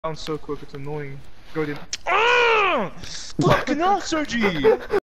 down so quick, it's annoying. Go in. Ah! Fucking hell, Sergi!